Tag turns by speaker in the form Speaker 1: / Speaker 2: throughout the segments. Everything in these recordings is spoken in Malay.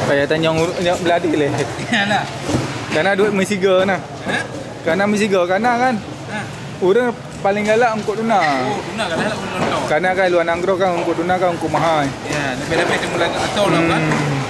Speaker 1: Saya tanya beladi leh.
Speaker 2: Yalah.
Speaker 1: Karena duit mesiga nah. Karena mesiga karena kan. Urang paling galak ungkut tuna.
Speaker 2: Oh, tuna galak ungkut.
Speaker 1: Karena kan luar nanggro kan ungkut tuna kan ungkut mahal.
Speaker 2: Ya, lebih-lebih dia mulai atau lah kan.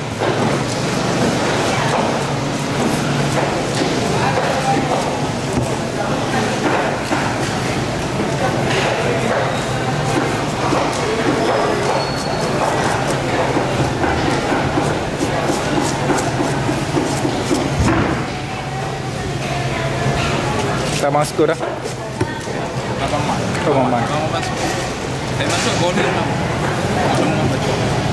Speaker 1: Tak masuk dah.
Speaker 2: Abang Mat.
Speaker 1: Abang Mat.
Speaker 2: Saya masuk golden lah. Abang Mat baca.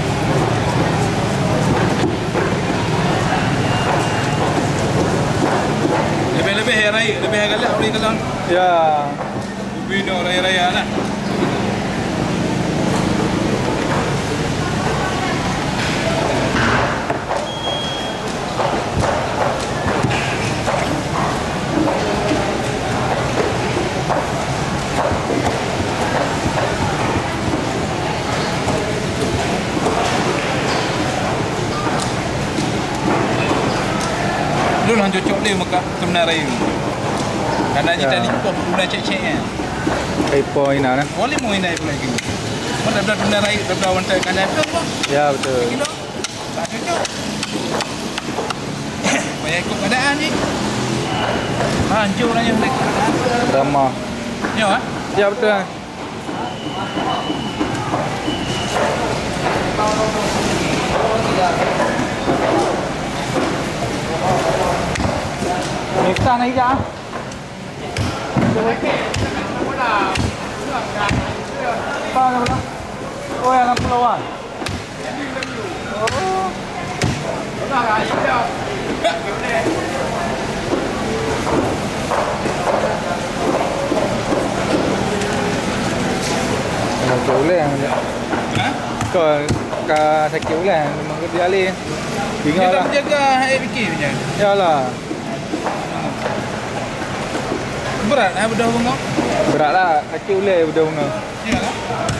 Speaker 2: Lebih-lebih hari raya, lebih hari galak orang kalang.
Speaker 1: Ya.
Speaker 2: Bina raya-raya lah. Lu lah cocok dia makan sebenarnya raya. Karena kita ni pun bulan cek-cek kan.
Speaker 1: Kepo ina nah.
Speaker 2: Boleh mau ina pula gitu. Mana dah benar raya, dah wantai kan dah apa?
Speaker 1: Ya betul.
Speaker 2: Kilo. Tak cocok. Banyak ikut keadaan ni. Hancur lah yang mereka.
Speaker 1: Ramah.
Speaker 2: Ya ah?
Speaker 1: Ya betul. Kita naik dah. Apa nak? Oh ya 60-an. Oh. Dah dah ya. Nak boleh aja.
Speaker 2: Ha?
Speaker 1: Kau sakit ulang memang kerja alih.
Speaker 2: Kita
Speaker 1: Tinggal lah.
Speaker 2: menjaga HBK macam.
Speaker 1: Yalah.
Speaker 2: Berat lah budak bunga.
Speaker 1: Berat lah. Sakit ulang budak bunga.
Speaker 2: Iyalah.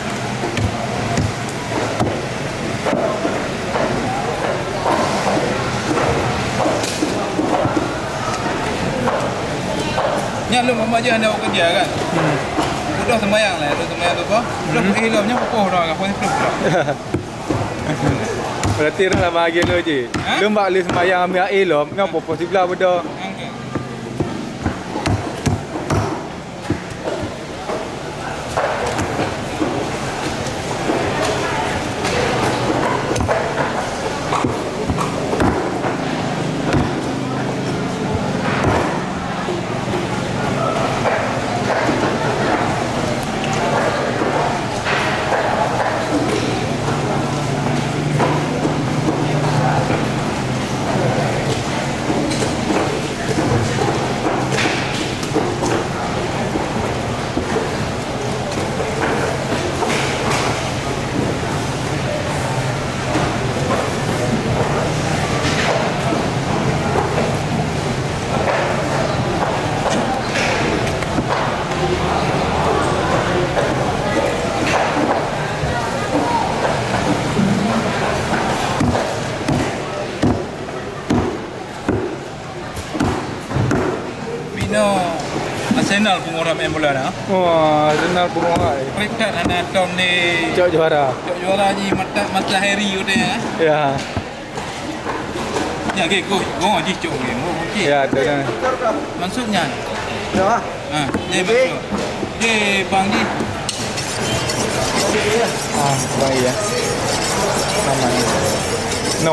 Speaker 2: Ni lu mama je anda kerja kan? Udah sembahyang lah, udah sembahyang tu apa? Udah hilangnya pokok dah, apa ni pula.
Speaker 1: Berarti dah bahagia lu je. Lu mbak lu sembahyang ambil air lu, ngapa pos sebelah benda. Arsenal pengurang main bola dah. Wah, Arsenal pengurang.
Speaker 2: Peringkat anak tahun ni.
Speaker 1: Cok juara.
Speaker 2: Cok juara ni mata Harry udah ya.
Speaker 1: Ya.
Speaker 2: Ya ke go ji cok ke. Okey.
Speaker 1: Ya, tu kan.
Speaker 2: Maksudnya.
Speaker 1: Ya.
Speaker 2: Ha, dia masuk. Bang ni.
Speaker 1: Baik ya. Aman. No.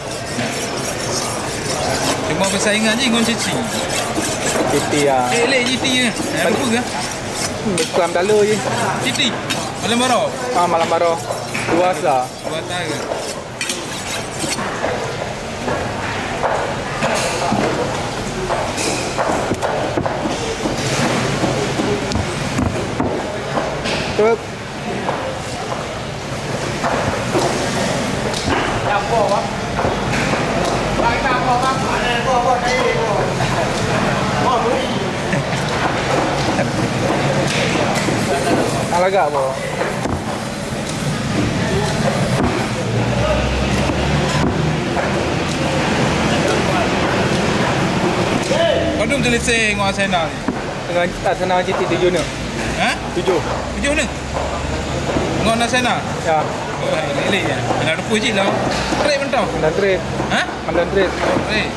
Speaker 2: Cuma persaingan je dengan Cici.
Speaker 1: Cici ya.
Speaker 2: Elek Cici ke? Apa ke?
Speaker 1: Kelam dalu je.
Speaker 2: Cici. Malam baru.
Speaker 1: Malam baru. Puasa.
Speaker 2: Puasa ke?
Speaker 1: Tuh.
Speaker 2: Yang apa?
Speaker 1: Alaga po.
Speaker 2: belum selesai dengan Arsenal ni.
Speaker 1: Dengan Arsenal GT 7 ni.
Speaker 2: Ha?
Speaker 1: 7.
Speaker 2: 7 ni. Dengan Arsenal.
Speaker 1: Ya.
Speaker 2: Oh, lele ya. Nak rupu je lah. Trade mentau.
Speaker 1: Dan trade.
Speaker 2: Ha?
Speaker 1: Dan trade.
Speaker 2: Trade.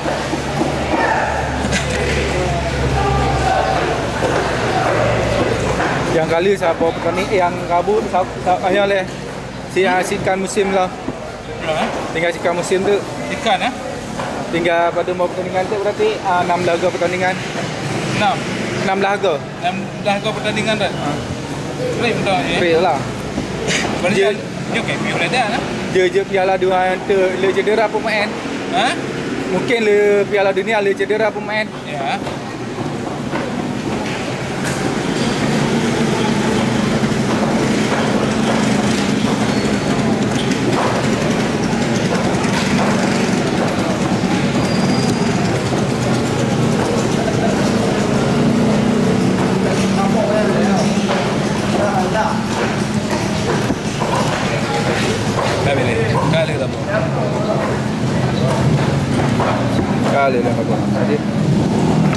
Speaker 1: Yang kali siapa pertanding yang kabut ayah leh. Si hasilkan musim lah.
Speaker 2: Ha?
Speaker 1: Tinggal sikan musim tu.
Speaker 2: Ikan ah.
Speaker 1: Tinggal pada mau pertandingan tu berarti 6 laga pertandingan.
Speaker 2: 6.
Speaker 1: 6 laga.
Speaker 2: Dah kau pertandingan dah. Trade mentau ni.
Speaker 1: Trade lah.
Speaker 2: Dia okey, piu dah dah.
Speaker 1: Je piala dunia le cedera pemain.
Speaker 2: Ha?
Speaker 1: Mungkin le piala dunia le cedera pemain.
Speaker 2: Ya. Dah boleh. Kali tak apa.
Speaker 1: Kali lah apa. Jadi